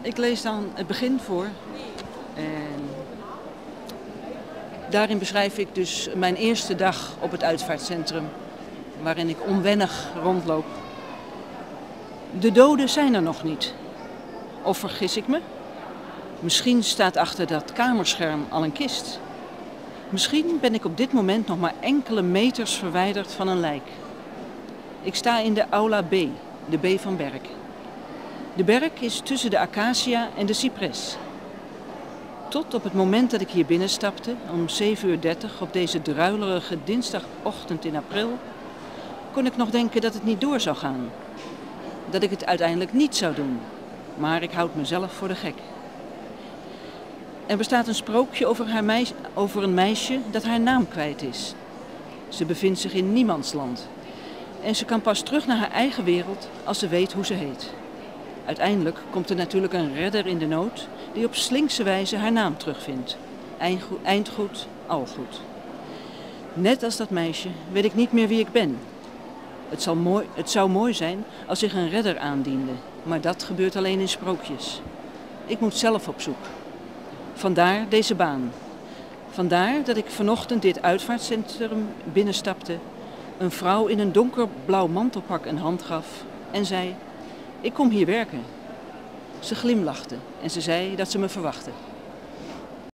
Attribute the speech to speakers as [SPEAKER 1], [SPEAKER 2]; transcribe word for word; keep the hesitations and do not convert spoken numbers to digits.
[SPEAKER 1] Ik lees dan het begin voor. En daarin beschrijf ik dus mijn eerste dag op het uitvaartcentrum, waarin ik onwennig rondloop. De doden zijn er nog niet. Of vergis ik me? Misschien staat achter dat kamerscherm al een kist. Misschien ben ik op dit moment nog maar enkele meters verwijderd van een lijk. Ik sta in de Aula B, de B van Berk. De berk is tussen de acacia en de cipres. Tot op het moment dat ik hier binnenstapte, om zeven uur dertig op deze druilerige dinsdagochtend in april, kon ik nog denken dat het niet door zou gaan. Dat ik het uiteindelijk niet zou doen, maar ik houd mezelf voor de gek. Er bestaat een sprookje over, haar meis- over een meisje dat haar naam kwijt is. Ze bevindt zich in niemandsland en ze kan pas terug naar haar eigen wereld als ze weet hoe ze heet. Uiteindelijk komt er natuurlijk een redder in de nood die op slinkse wijze haar naam terugvindt. Eindgoed, eindgoed, al goed. Net als dat meisje weet ik niet meer wie ik ben. Het, zal mooi, het zou mooi zijn als zich een redder aandiende, maar dat gebeurt alleen in sprookjes. Ik moet zelf op zoek. Vandaar deze baan. Vandaar dat ik vanochtend dit uitvaartcentrum binnenstapte, een vrouw in een donkerblauw mantelpak een hand gaf en zei: "Ik kom hier werken." Ze glimlachte en ze zei dat ze me verwachtte.